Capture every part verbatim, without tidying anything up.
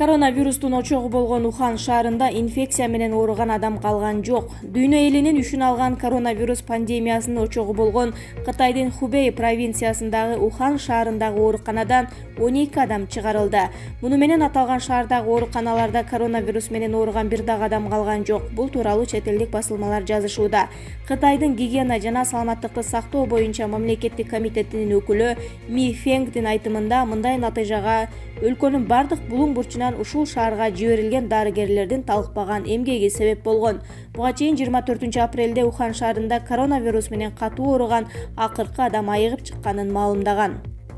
Коронавирустун очогу болгон Ухан шаарында инфекция менен ооруган адам калган жок. Дүйнө элинин үшүн алган коронавирус пандемиясынын очогу болгон Кытайдын Хубей провинциясындагы Ухан шаарындагы ооруканадан он эки адам чыгарылды. Муну менен аталган шаардагы ооруканаларда коронавирус менен ооруган бир дагы адам калган жок. Бул тууралуу чет элдик басылмалар жазышууда. Кытайдын гигиена жана саламаттыкты сактоо боюнча мамлекеттик комитетинин өкүлү Ми Феңдин айтымында мындай натыйжага өлкөнүн бардык булуң бурчунан ушул шаарга жиберилген дарыгерлердин талыкпаган эмгеги себеп болгон. Буга чейин жыйырма төртүнчү апрелде Ухан шаарында коронавирус менен катуу ооруган акыркы адам айыгып чыкканын маалымдаган.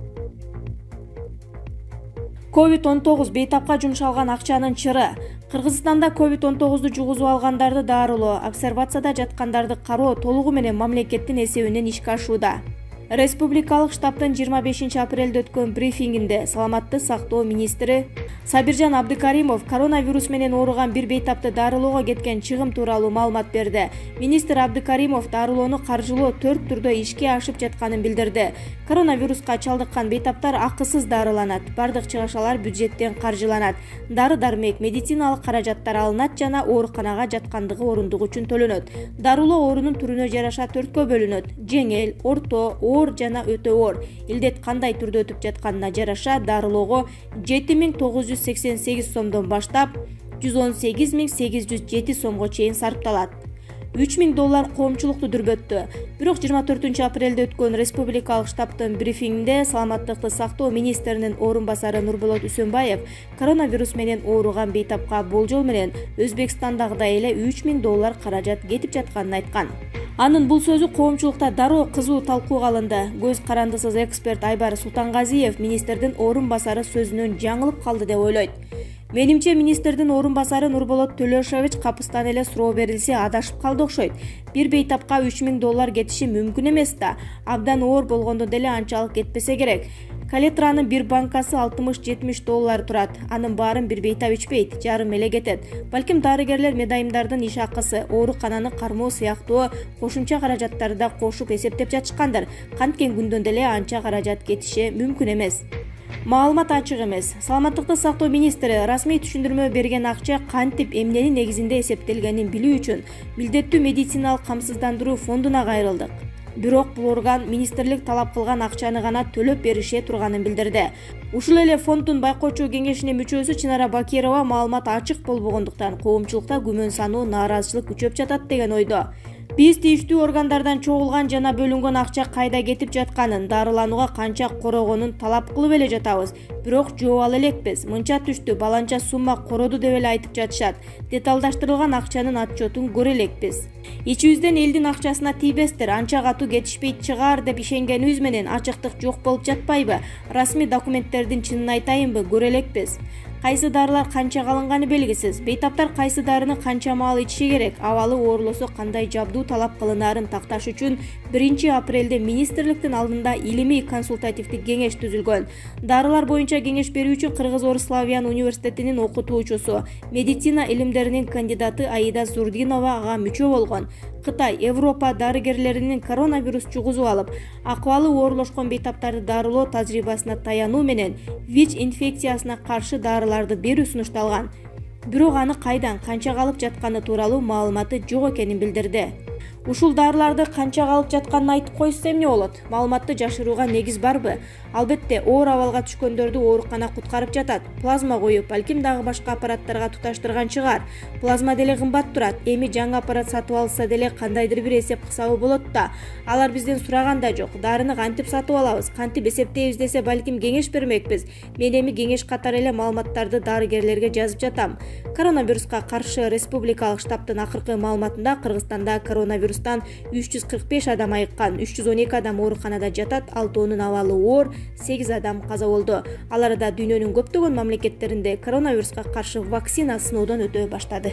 ковид он тогуз бейтапка жумшалган акчанын чыры. Кыргызстанда ковид он тогузду жугузуп алгандарды дарылоо, обсервацияда жаткандарды кароо толугу менен мамлекеттин эсебинен ишке ашууда. Республикалык штабтын жыйырма бешинчи апрелде өткөн брифингинде саламатты сактоо министри Сабиржан Абдыкаримов коронавирус менен ооруган бир бейтапты дарылоого кеткен чыгым тууралуу маалымат берди. Министр Абдыкаримов дарылоону каржылоо төрт түрдө ишке ашып жатканын билдирди. Коронавируска чалдыккан бейтаптар акысыз дарыланат, бардык чыгашалар бюджеттен каржыланат, дары-дармек, медициналык каражаттар алынат жана ооруканага жаткандыгы орундук үчүн төлөнөт. Дарылоо оорунун түрүнө жараша төрткө бөлүнөт: жеңил, орто, оор жана өтө оор. Илдет кандай түрдө өтүп жатканына жараша дарылоого жети миң тогуз жүз сексен сегиз сомдон баштап жүз он сегиз миң сегиз жүз жети сомго чейин сарпталат. үч миң доллар коомчулукту дүрбөттү. Бирок жыйырма төртүнчү апрелде өткөн республикалык штабтын брифингинде саламаттыкты сактоо министринин орун басары Нурболот Үсөнбаев коронавирус менен ооруган бейтапка болжол менен Өзбекстандагыдай эле үч миң доллар каражат кетип жатканын айткан. Анын бул сөзү коомчулукта дароо кызуу талкууга алынды. Көз карандысыз эксперт Айбар Султангазиев министрдин орун басары сөзүнөн жаңылып калды деп ойлойт. Менимче министрдин орун басары Нурболот Төлөшович капыстан эле суроо берилсе адашып калды окшойт. Бир бейтапка үч миң доллар кетиши мүмкүн эмес да. Абдан оор болгондо деле анчалык кетпесе керек. Калетранын бир банкасы алтымыш жетимиш доллар турат. Анын баарын бир бейтап ичпейт, жарым эле кетет. Балким дарыгерлер медайымдардын иш акысы, оорукананы кармоо сыяктуу кошумча каражаттарды да кошуп эсептеп жатышкандыр. Канткен күндөн деле анча каражат кетиши мүмкүн эмес. Маалымат ачык эмес. Саламаттыкты сактоо министри расмий түшүндүрмө берген акча кантип эмненин негизинде эсептелгенин билүү үчүн милдеттүү медициналык камсыздандыруу фондуна кайрылдык. Бирок бул орган министрлик талап кылган акчаны гана төлөп берише турганын билдирди. Ушул эле фонддун байкоочу кеңешинин мүчөсү Чынара Бакирова маалымат ачык болбогондуктан коомчулукта күмөн саноо, нааразычылык күчөп жатат деген ойдо. Биз тийиштүү органдардан чогулган жана бөлүнгөн акча кайда кетип жатканын, дарыланууга канча корогонун талап кылып эле жатабыз. Бирок жооп ала элекпиз. Мынча түштү, баланча сумма короду деп эле айтып жатышат. Деталдаштырылган акчанын отчетун көрө элекпиз. Ичибизден элдин акчасына тийбестер, анча катуу кетишпейт чыгар деп ишенгенибиз менен ачыктык жок болуп жатпайбы? Расмий документтердин чынын айтайынбы, көрө элекпиз. Кайсы дарылар канча калынганы белгисиз. Бейтаптар кайсы дарыны канча маал ичиши керек, абалы оорлосо кандай жабдуу талап кылынаарын такташ үчүн биринчи апрелде министрликтин алдында илимий консультативдик кеңеш түзүлгөн. Дарылар боюнча кеңеш берүүчү Кыргыз-Орус Славян университетинин окутуучусу, медицина илимдеринин кандидаты Аида Зурдинова ага мүчө болгон. Кытай, Европа дарыгерлеринин коронавирус жугузуп алып, акыбалы оорлошкон бейтаптарды дарылоо тажрыйбасына таянуу менен ВИЧ инфекциясына каршы дарыларды берүү сунушталган. Бирок аны кайдан, канча калып жатканы тууралуу маалыматы жок экенин билдирди. Ушул дарыларды канча калып жатканын айтып койсо эмне болот? Маалыматты жашырууга негиз барбы? Албетте, оор абалга түшкөндөрдү оорукана куткарып жатат. Плазма коюп, балким дагы башка аппараттарга туташтырган чыгар. Плазма деле кымбат турат. Эми жаңы аппарат сатып алса деле кандайдыр бир эсеп кысабы болот да. Алар бизден сураган да жок. Дарыны кантип сатып алабыз, кантип эсептейбиз десе балким кеңеш бермекпиз. Мен эми кеңеш катары эле маалыматтарды дарыгерлерге жазып жатам. Коронавируска каршы республикалык штабтын акыркы маалыматында Кыргызстанда коронавирустан үч жүз кырк беш адам айыккан, үч жүз он эки адам ооруканада жатат, алтоонун абалы оор, сегиз адам каза болду. Аларда дүйнөнүн көптөгөн мамлекеттеринде коронавируска каршы вакцина сыноодон өтө баштады.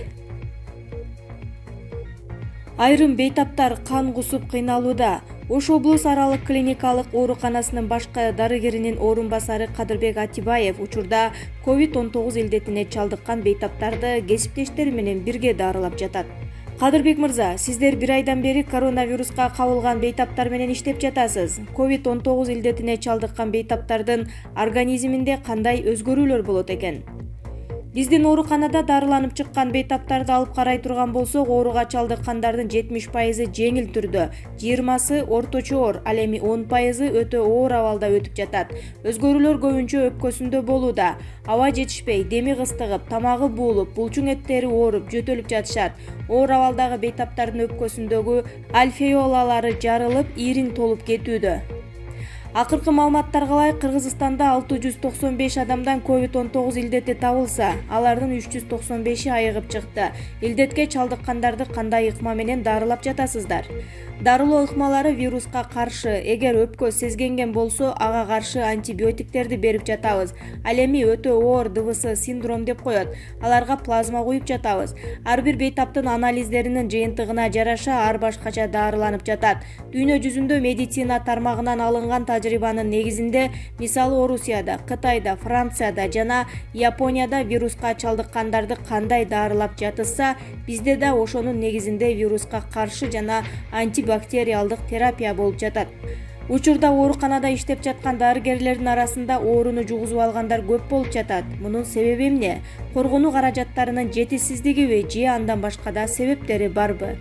Айрым бейтаптар кан кусуп кыйналууда. Ош облус аралык клиникалык ооруканасынын башкы дарыгеринин орун басары Кадырбек Атибаев учурда ковид он тогуз илдетине чалдыккан бейтаптарды кесиптештери менен бирге дарылап жатат. Кадырбек мырза, сиздер бир айдан бери коронавируска кабылган бейтаптар менен иштеп жатасыз. ковид он тогуз илдетине чалдыккан бейтаптардын организминде кандай өзгөрүүлөр болот экен? Биздин ооруканада дарыланып чыккан бейтаптарды алып карай турган болсок, ооруга чалдыккандардын жетимиш пайызы жеңил түрдө, жыйырмасы орточо оор, ал эми он пайызы өтө оор абалда өтүп жатат. Өзгөрүүлөр көбүнчө өпкөсүндө болууда. Аба жетишпей, деми кыстыгып, тамагы буулуп, булчуң эттери ооруп, жөтөлүп жатышат. Оор абалдагы бейтаптардын өпкөсүндөгү альвеолалары жарылып, ирин толуп кетүүдө. Акыркы маалыматтарга ылайык, Кыргызстанда алты жүз токсон беш адамдан ковид он тогуз илдети табылса, алардын үч жүз токсон беши айыгып чыкты. Илдетке чалдыккандарды кандай ыкма менен дарылап жатасыздар? Дарылоо ыкмалары вируска каршы. Эгер өпкө сезгенген болсо, ага каршы антибиотиктерди берип жатабыз. Ал эми өтө оор ДВС синдром деп коет. Аларга плазма куюп жатабыз. Ар бир бейтаптын анализдеринин жыйынтыгына жараша ар башкача дарыланып жатат. Дүйнө жүзүндө медицина тармагынан алынган тажрыйбанын негизинде, мисалы Орусияда, Кытайда, Францияда жана Японияда вируска чалдыккандарды кандай дарылап жатышса, бизде да ошонун негизинде вируска каршы жана антибактериалдык терапия болуп жатат. Учурда ооруканада иштеп жаткан дарыгерлердин арасында ооруну жугузуп алгандар көп болуп жатат. Мунун себеби эмне? Коргонуу каражаттарынын жетишсиздигиби же андан башка да себептери барбы?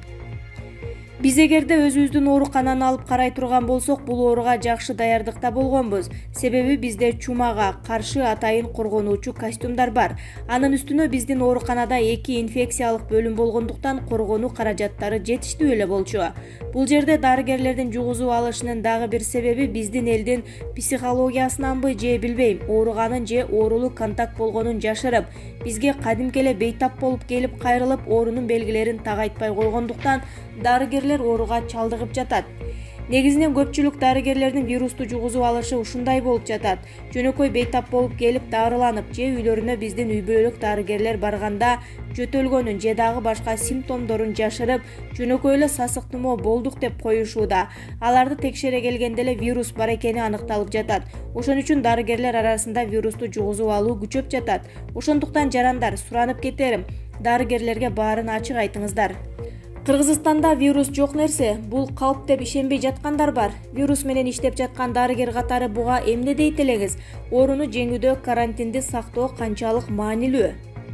Биз эгерде өзүбүздүн оорукананы алып карай турган болсок, бул ооруга жакшы даярдыкта болгонбуз. Себеби бизде чумага каршы атайын коргонуучу костюмдар бар. Анын үстүнө биздин ооруканада эки инфекциялык бөлүм болгондуктан коргонуу каражаттары жетиштүү эле болчу. Бул жерде дарыгерлердин жугузуп алышынын дагы бир себеби биздин элдин психологиясынанбы же билбейм, ооруганын же оорулуу контакт болгонун жашырып, бизге кадимки эле бейтап болуп келип кайрылып, оорунун белгилерин так айтпай койгондуктан дарыгерлер ооруга чалдыгып жатат. Негизинен көпчүлүк дарыгерлердин вирусту жугузуп алышы ушундай болуп жатат. Жөнөкөй бейтап болуп келип дарыланып же үйлөрүнө биздин үй бүлөлүк дарыгерлер барганда жөтөлгөнүн же дагы башка симптомдорун жашырып, жөнөкөй эле сасык тумоо болдук деп коюшууда. Аларды текшере келгенде эле вирус бар экени аныкталып жатат. Ошон үчүн дарыгерлер арасында вирусту жугузуп алуу күчөп жатат. Ошондуктан жарандар, суранып кетерим, дарыгерлерге баарын ачык айтыңыздар. Кыргызстанда вирус жок нерсе, бул калп деп ишенбей жаткандар бар. Вирус менен иштеп жаткан дарыгер катары буга эмне дейт элеңиз? Ооруну жеңүүдө карантинди сактоо канчалык маанилүү?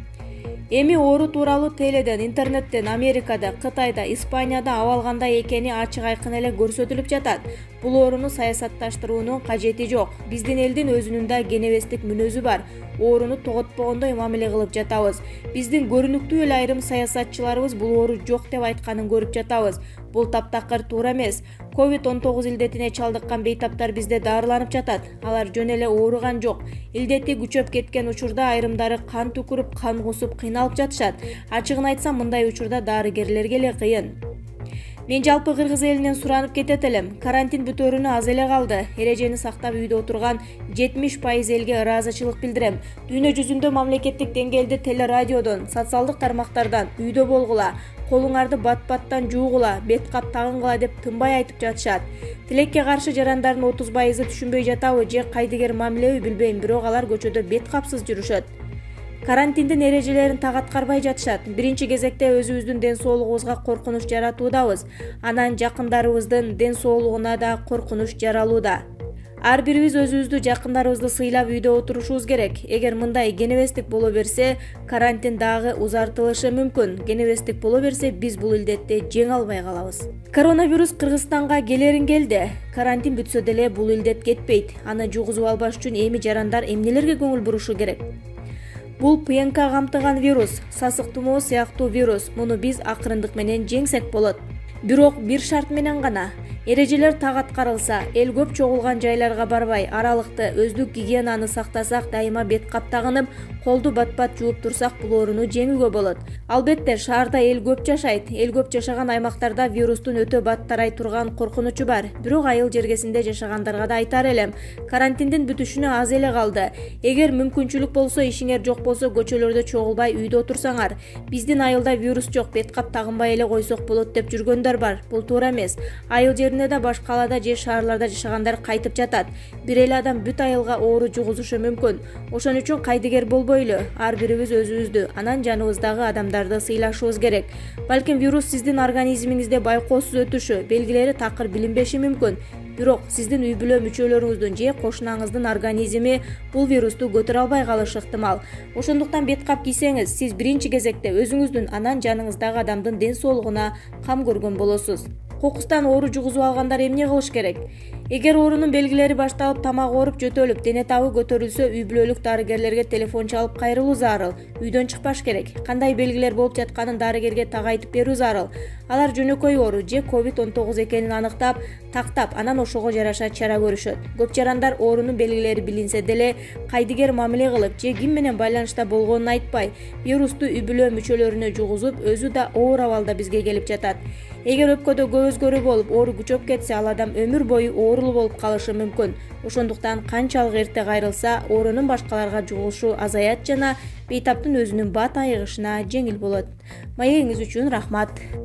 Эми оору тууралуу теледен, интернеттен, Америкада, Кытайда, Испанияда абал кандай экени ачык айкын эле көрсөтүлүп жатат. Бул ооруну саясатташтыруунун кажети жок. Биздин элдин өзүнүн да кенебестик мүнөзү бар. Ооруну тоготпогондой мамиле кылып жатабыз. Биздин көрүнүктүү эле айрым саясатчыларыбыз бул оору жок деп айтканын көрүп жатабыз. Бул таптакыр туура эмес. ковид он тогуз илдетине чалдыккан бейтаптар бизде дарыланып жатат. Алар жөн эле ооруган жок. Илдети күчөп кеткен учурда айрымдары кан түкүрүп, кан кусуп кыйналып жатышат. Ачыгын айтсам, мындай учурда дарыгерлерге эле кыйын. Мен жалпы кыргыз элинен суранып кетет элем. Карантин бүтөрүнө аз эле калды. Эрежени сактап үйдө отурган жетимиш пайыз элге ыраазычылык билдирем. Дүйнө жүзүндө мамлекеттик деңгээлде телерадиодон, социалдык тармактардан үйдө болгула, колуңарды бат-баттан жуугула, бет кап тагынгыла деп тынбай айтып жатышат. Тилекке каршы жарандардын отуз пайызы түшүнбөй жатабы же кайдыгер мамилеби билбейм, бирок алар көчөдө бет капсыз жүрүшөт. Карантиндин эрежелерин так аткарбай жатышат. Биринчи кезекте өзүбүздүн ден соолугубузга коркунуч жаратуудабыз. Анан жакындарыбыздын ден соолугуна да коркунуч жаралууда. Ар бирибиз өзүбүздү, жакындарыбызды сыйлап үйдө отурушубуз керек. Эгер мындай кенебестик боло берсе, карантин дагы узартылышы мүмкүн. Кенебестик боло берсе, биз бул илдетти жеңе албай калабыз. Коронавирус Кыргызстанга келерин келди. Карантин бүтсө деле бул илдет кетпейт. Аны жугузуп албаш үчүн эми жарандар эмнелерге көңүл бурушу керек? Бул ПНК камтыган вирус, сасык тумоо сыяктуу вирус. Муну биз акырындык менен жеңсек болот. Бирок бир шарт менен гана. Эрежелер так аткарылса, эл көп чогулган жайларга барбай, аралыкты, өздүк гигиенаны сактасак, дайыма бет кап тагынып, колду бат-бат жууп турсак, бул ооруну жеңүүгө болот. Албетте, шаарда эл көп жашайт. Эл көп жашаган аймактарда вирустун өтө бат тарай турган коркунучу бар. Бирок айыл жергесинде жашагандарга да айтар элем, карантиндин бүтүшүнө аз эле калды. Эгер мүмкүнчүлүк болсо, ишиңер жок болсо, көчөлөрдө чогулбай үйдө отурсаңар. Биздин айылда вирус жок, бет кап тагынбай эле койсок болот деп жүргөндөр бар. Бул туура эмес. Айыл жеринде өлкөлөрүндө да баш калаада же шаарларда жашагандар кайтып жатат. Бир эле адам бүт айылга оору жугузушу мүмкүн. Ошон үчүн кайдыгер болбойлу. Ар бирибиз өзүбүздү, анан жаныбыздагы адамдарды сыйлашыбыз керек. Балким вирус сиздин организмиңизде байкоосуз өтүшү, белгилери такыр билинбеши мүмкүн. Бирок сиздин үй бүлө мүчөлөрүңүздүн же кошунаңыздын организми бул вирусту көтөрө албай калышы ыктымал. Ошондуктан бет кап кийсеңиз, сиз биринчи кезекте өзүңүздүн, анан жаныңыздагы адамдын ден соолугуна кам көргөн болосуз. Кокустан оору жугузуп алгандар эмне кылыш керек? Эгер оорунун белгилери башталып, тамак ооруп, жөтөлүп, дене табы көтөрүлсө, үй бүлөлүк дарыгерлерге телефон чалып кайрылуу зарыл. Үйдөн чыкпаш керек. Кандай белгилер болуп жатканын дарыгерге так айтып берүү зарыл. Алар жөнөкөй оору же ковид он тогуз экенин аныктап, тактап, анан ошого жараша чара көрүшөт. Көп жарандар оорунун белгилери билинсе деле, кайдыгер мамиле кылып же ким менен байланышта болгонун айтпай, вирусту үй бүлө мүчөлөрүнө жугузуп, өзү да оор абалда бизге келип жатат. Эгер өпкөдө көп өзгөрүү болуп, оору күчөп кетсе, ал адам өмүр бою оорулуу болуп калышы мүмкүн. Ошондуктан канчалык эрте кайрылса, оорунун башкаларга жугулушу азаят жана бейтаптын өзүнүн бат айыгышына жеңил болот. Маегиңиз үчүн рахмат.